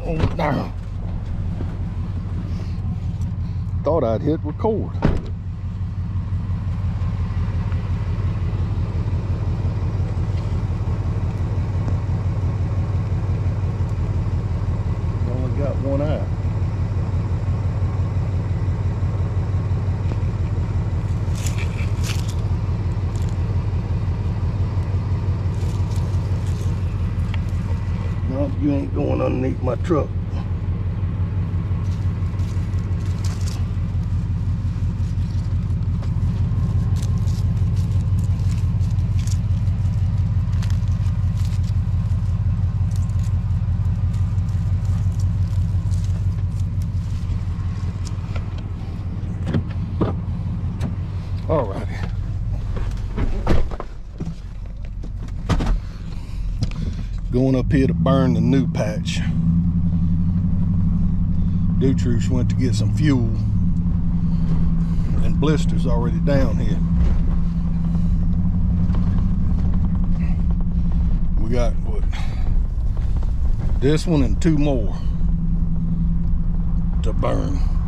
Oh, no. Thought I'd hit record. Only got one eye. No, you ain't going underneath my truck. Alrighty. Going up here to burn the new patch. Dutruce went to get some fuel and Blister's already down here. We got what? This one and two more to burn.